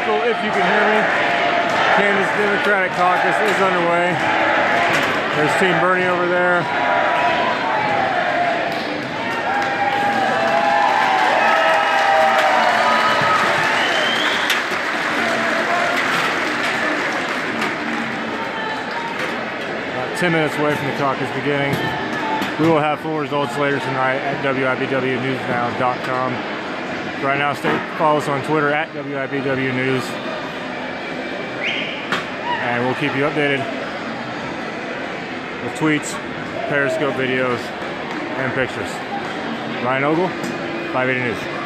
Haskell, if you can hear me. Kansas Democratic Caucus is underway. There's Team Bernie over there. About 10 minutes away from the caucus beginning. We will have full results later tonight at WIBWNewsNow.com. Right now, follow us on Twitter at WIBW News. And we'll keep you updated with tweets, Periscope videos, and pictures. Ryan Ogle, 580 News.